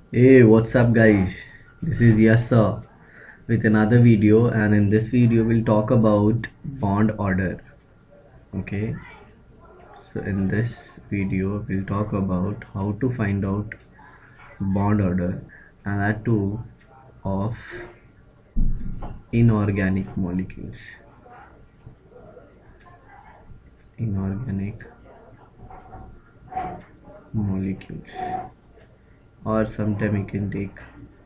Hey, what's up, guys? This is Yassa with another video, and in this video, we'll talk about bond order. Okay, so in this video, we'll talk about how to find out bond order, and that too of inorganic molecules. Inorganic molecules, or sometimes you can take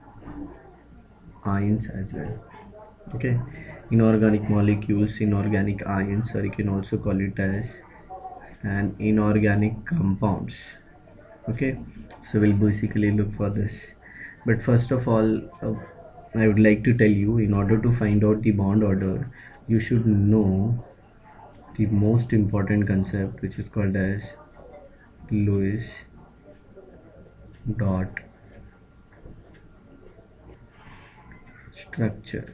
ions as well. Okay, inorganic molecules, inorganic ions, or you can also call it as an inorganic compounds. Okay, so we'll basically look for this, but first of all, I would like to tell you, in order to find out the bond order, you should know the most important concept, which is called as Lewis dot structure.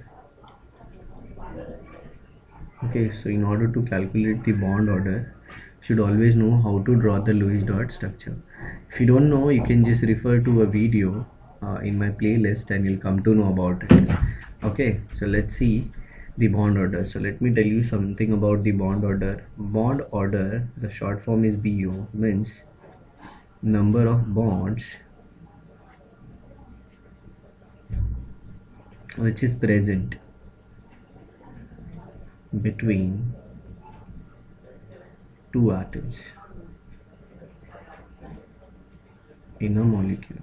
Okay, so in order to calculate the bond order, you should always know how to draw the Lewis dot structure. If you don't know, you can just refer to a video in my playlist and you'll come to know about it. Okay, so let's see the bond order. So let me tell you something about the bond order. Bond order, the short form is BO, means number of bonds which is present between two atoms in a molecule.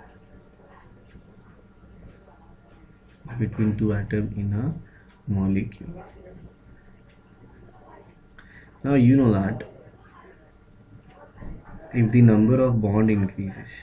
Between two atoms in a molecule. Now you know that if the number of bond increases,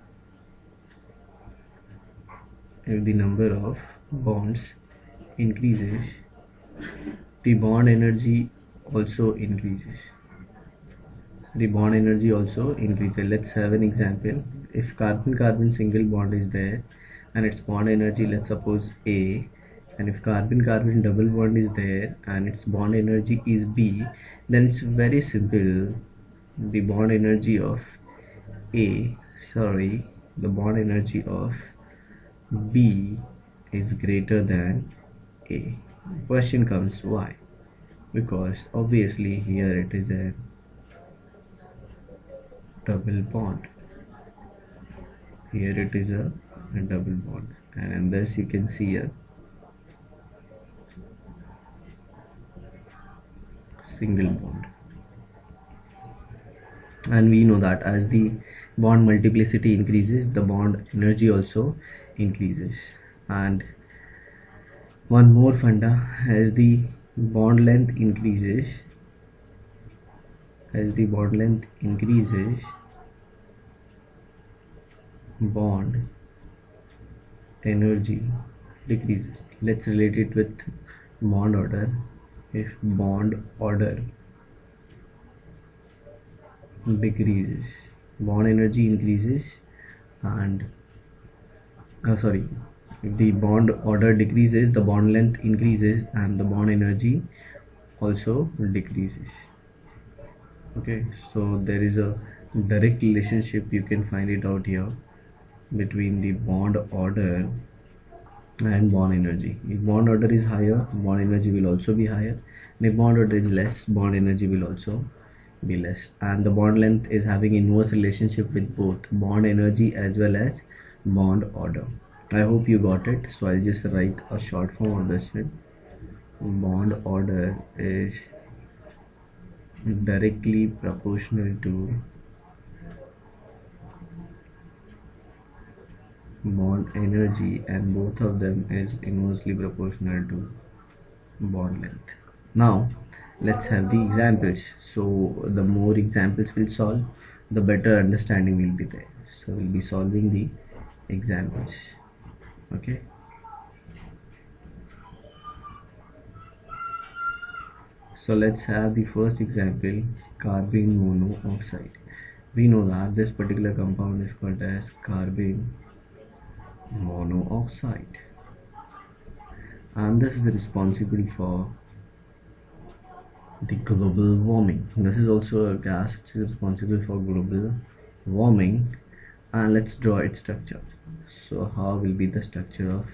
if the number of bonds increases, the bond energy also increases. The bond energy also increases. Let's have an example. If carbon-carbon single bond is there and its bond energy, let's suppose A, and if carbon-carbon double bond is there and its bond energy is B, then it's very simple. The bond energy of the bond energy of B is greater than A. Question comes, why? Because obviously here it is a double bond. Here it is a double bond, and thus you can see a single bond. And we know that as the bond multiplicity increases, the bond energy also increases. And one more funda, as the bond length increases, bond energy decreases. Let's relate it with bond order. If bond order decreases, bond energy increases, and if the bond order decreases, the bond length increases and the bond energy also decreases. Okay, so there is a direct relationship, you can find it out here, between the bond order and bond energy. If bond order is higher, bond energy will also be higher, and if bond order is less, bond energy will also be less. And the bond length is having inverse relationship with both bond energy as well as bond order. I hope you got it, so I'll just write a short form of this one. Bond order is directly proportional to bond energy, and both of them is inversely proportional to bond length. Now let's have the examples. So the more examples we'll solve, the better understanding will be there. So we'll be solving the examples. Okay, so let's have the first example, carbene monoxide. We know that this particular compound is called as carbene monoxide, and this is responsible for the global warming. This is also a gas which is responsible for global warming. And let's draw its structure. So how will be the structure of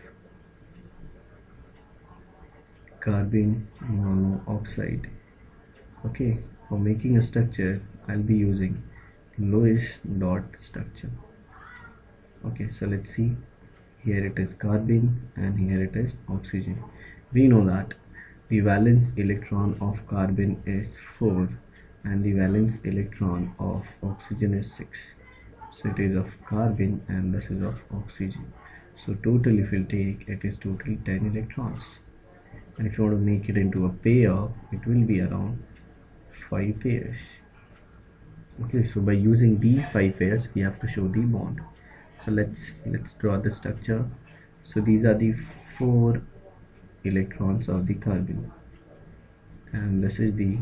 carbon monoxide? Okay, for making a structure I'll be using Lewis dot structure. Okay, so let's see. Here it is carbon and here it is oxygen. We know that the valence electron of carbon is 4 and the valence electron of oxygen is 6. So it is of carbon and this is of oxygen. So total, if you take, it is total 10 electrons. And if you want to make it into a pair, it will be around 5 pairs. Okay, so by using these 5 pairs we have to show the bond. So let's draw the structure. So these are the 4 electrons of the carbon and this is the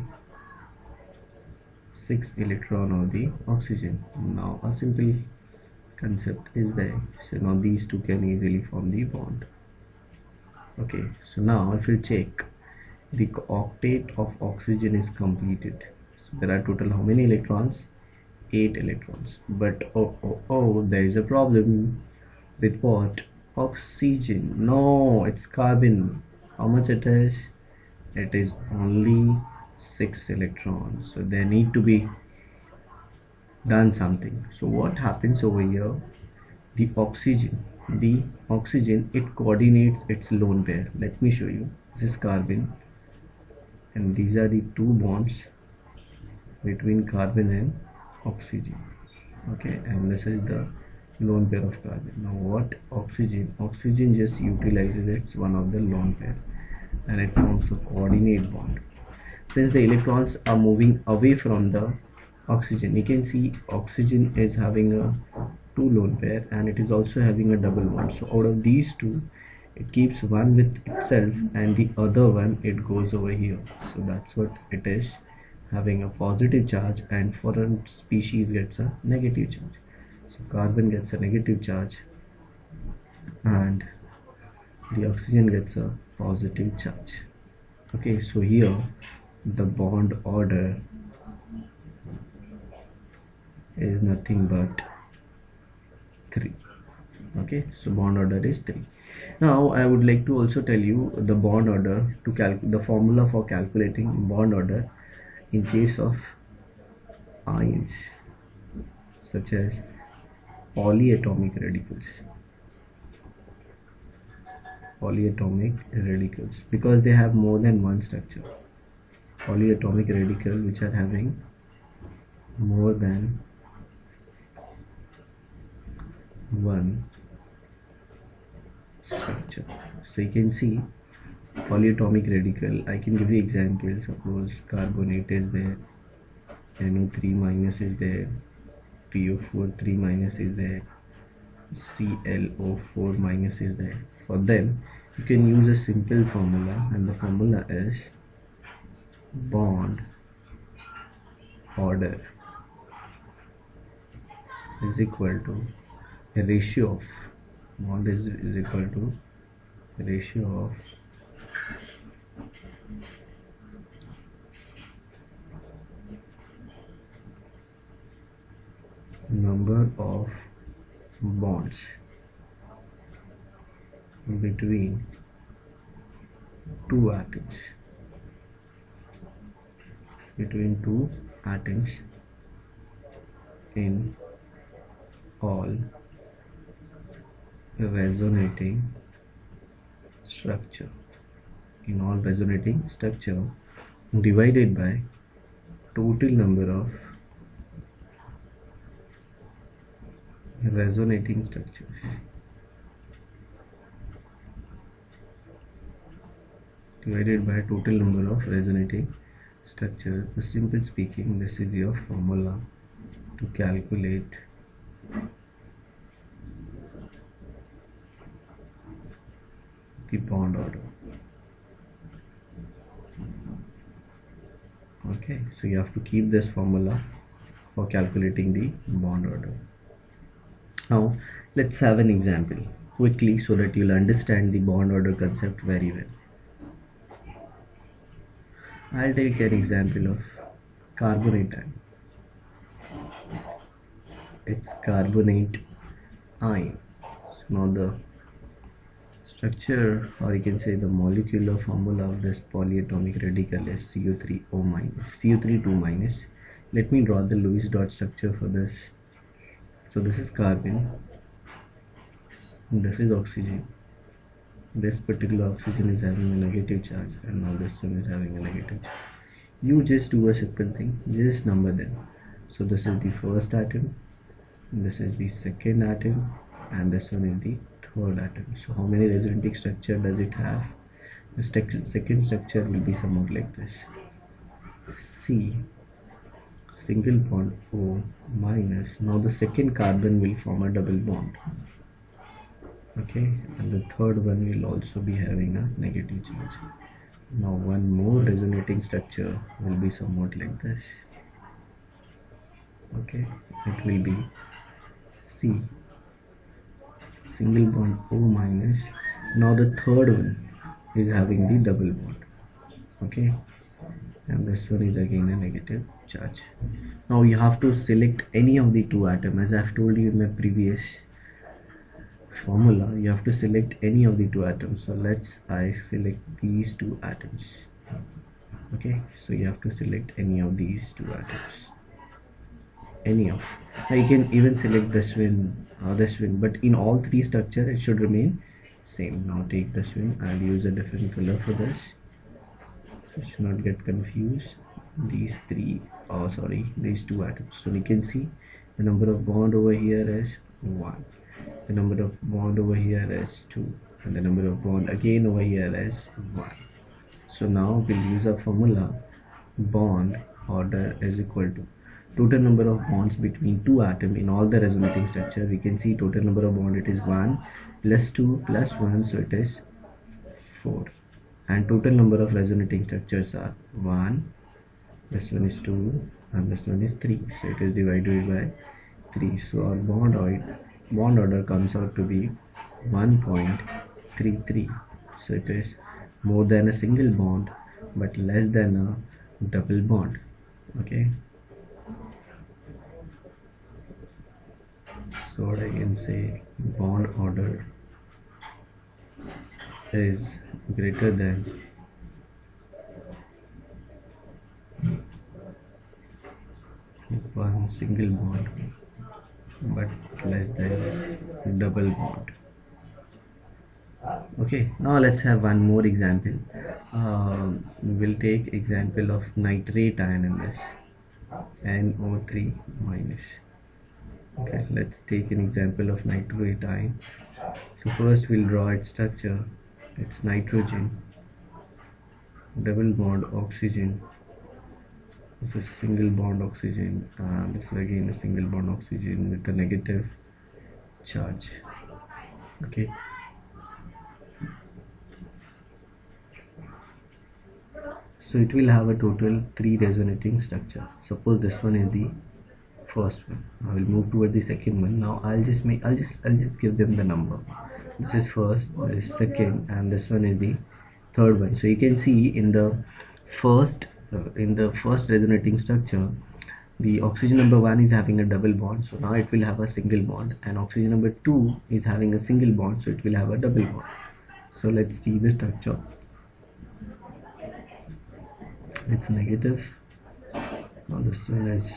6 electron of the oxygen. Now a simple concept is there. So now these two can easily form the bond. Okay, so now if you check, the octet of oxygen is completed. So there are total how many electrons? 8 electrons. But there is a problem with what? Oxygen. No, it's carbon. How much it is? It is only 6 electrons. So there need to be done something. So what happens over here? The oxygen, it coordinates its lone pair. Let me show you. This is carbon and these are the 2 bonds between carbon and oxygen. Okay, and this is the lone pair of carbon. Now what oxygen just utilizes its one of the lone pair and it forms a coordinate bond. Since the electrons are moving away from the oxygen, you can see oxygen is having a 2 lone pair and it is also having a double bond. So out of these two, it keeps one with itself and the other one it goes over here. So that's what it is, having a positive charge, and foreign species gets a negative charge. So carbon gets a negative charge and the oxygen gets a positive charge. Okay, so here the bond order is nothing but 3. Okay, so bond order is 3. Now I would like to also tell you the bond order to the formula for calculating bond order in case of ions such as polyatomic radicals, because they have more than one structure. Polyatomic radical which are having more than one structure. So you can see polyatomic radical, I can give you example. Suppose carbonate is there, NO3 minus is there, PO4 3 minus is there, ClO4 minus is there. For them you can use a simple formula, and the formula is bond order is equal to a ratio of bond is equal to ratio of number of bonds between 2 atoms in all resonating structure divided by total number of resonating structures. Divided by total number of resonating structures. Simple speaking, this is your formula to calculate the bond order. Okay, so you have to keep this formula for calculating the bond order. Now let's have an example quickly so that you'll understand the bond order concept very well. I'll take an example of carbonate ion. It's carbonate ion. Now the structure, or you can say the molecular formula of this polyatomic radical is CO3O minus, CO3 2 minus. Let me draw the Lewis dot structure for this. So this is carbon, this is oxygen. This particular oxygen is having a negative charge, and now this one is having a negative charge. You just do a simple thing, just number them. So this is the first atom, this is the second atom, and this one is the third atom. So how many resonating structure does it have? The second structure will be somewhat like this: C, single bond O minus. Now the second carbon will form a double bond, okay, and the third one will also be having a negative charge. Now one more resonating structure will be somewhat like this, okay, it will be C, single bond O minus. Now the third one is having the double bond, okay, and this one is again a negative charge. Now you have to select any of the two atoms. As I have told you in my previous formula, you have to select any of the two atoms. So I select these two atoms, okay. So you have to select any of these two atoms, any of. Now you can even select this one or this one, but in all three structure it should remain same. Now take this one, I'll use a different color for this, so should not get confused. These two atoms. So you can see the number of bond over here is 1, the number of bond over here is 2, and the number of bond again over here is 1. So now we'll use a formula: bond order is equal to total number of bonds between two atoms in all the resonating structure. We can see total number of bond, it is 1 plus 2 plus 1, so it is 4, and total number of resonating structures are 1, this one is 2, and this one is 3, so it is divided by 3. So our bond order comes out to be 1.33. so it is more than a single bond but less than a double bond, okay. So what I can say, bond order is greater than one single bond but less than double bond. Okay, now let's have one more example. We'll take example of nitrate ion in this, NO3 minus. Okay, let's take an example of nitrate ion. So first we'll draw its structure. It's nitrogen, double bond oxygen, this is single bond oxygen, and this is again a single bond oxygen with a negative charge, okay. So it will have a total 3 resonating structure. Suppose this one is the first one. I will move toward the second one. Now I'll just give them the number. This is first, this is second, and this one is the third one. So you can see in the first resonating structure, the oxygen number 1 is having a double bond, so now it will have a single bond, and oxygen number 2 is having a single bond, so it will have a double bond. So let's see the structure. It's negative. Now this one is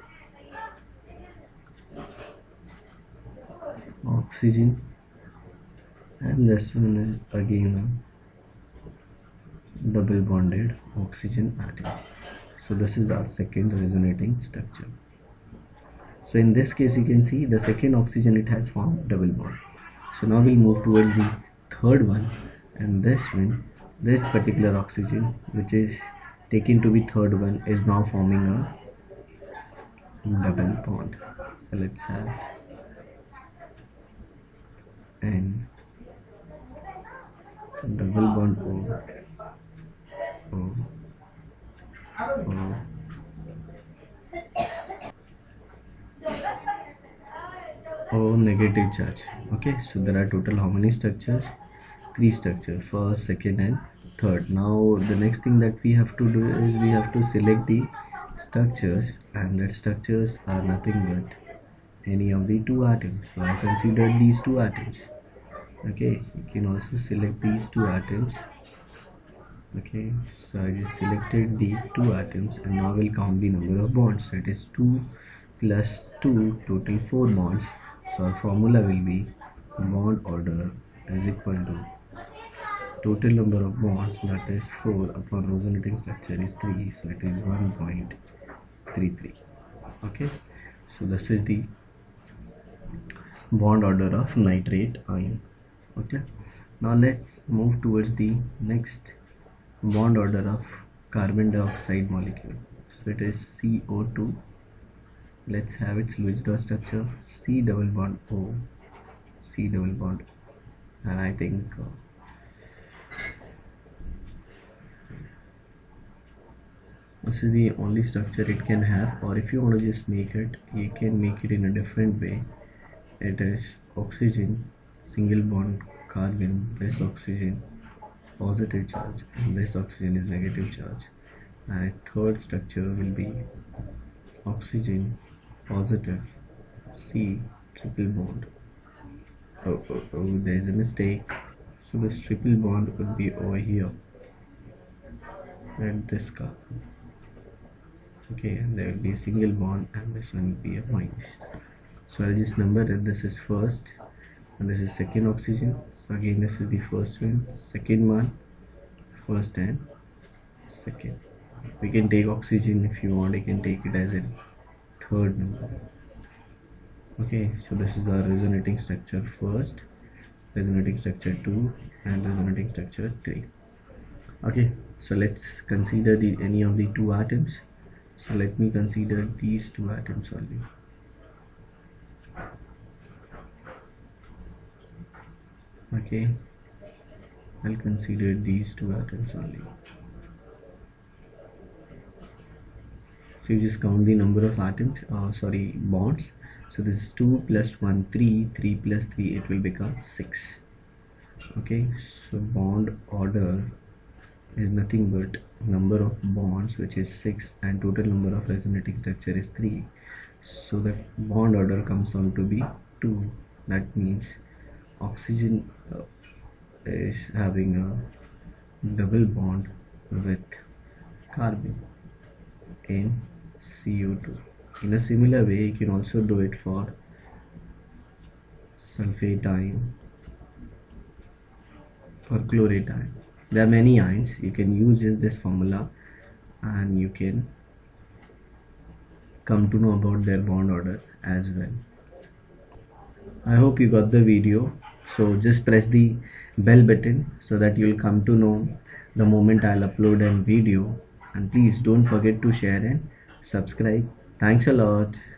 oxygen, and this one is again a double bonded oxygen atom. So this is our second resonating structure. So in this case you can see the second oxygen, it has formed double bond. So now we'll move towards the third one, and this one, this particular oxygen which is taken to be third one, is now forming a double bond. So let's have N double bond O O negative charge. Okay, so there are total how many structures? 3 structures, first, second and third. Now the next thing that we have to do is we have to select the structures, and that structures are nothing but any of the 2 atoms. So I considered these 2 atoms. Okay, you can also select these two atoms. Okay, so I just selected the two atoms, and now we'll count the number of bonds. So it is 2 plus 2, total 4 bonds. So our formula will be bond order is equal to total number of bonds, that is 4, upon resonating structure is 3, so it is 1.33. Okay, so this is the bond order of nitrate ion. Okay, now let's move towards the next bond order of carbon dioxide molecule. So it is CO2. Let's have its Lewis dot structure: C double bond O, C double bond, and I think this is the only structure it can have. Or if you want to just make it, you can make it in a different way. It is oxygen, single bond carbon, plus oxygen, positive charge, and this oxygen is negative charge. And a third structure will be oxygen, positive, C, triple bond. Oh, there is a mistake. So this triple bond would be over here and this carbon. Okay, and there will be a single bond, and this one will be a minus. So I'll just number it. This is first, and this is second oxygen. So again, this is the first one, second one, first and second. We can take oxygen if you want. You can take it as a third number. Okay, so this is our resonating structure first, resonating structure 2, and resonating structure 3. Okay, so let's consider any of the two atoms. So let me consider these two atoms only. Okay, I'll consider these two atoms only. So you just count the number of atoms, bonds. So this is 2 plus 1, 3, 3 plus 3, it will become 6. Okay, so bond order is nothing but number of bonds, which is 6, and total number of resonating structure is 3. So the bond order comes on to be 2. That means oxygen is having a double bond with carbon in CO2. In a similar way, you can also do it for sulfate ion, for chlorate ion. There are many ions. You can use just this formula, and you can come to know about their bond order as well. I hope you got the video. So just press the bell button so that you'll come to know the moment I'll upload a video, and please don't forget to share and subscribe. Thanks a lot.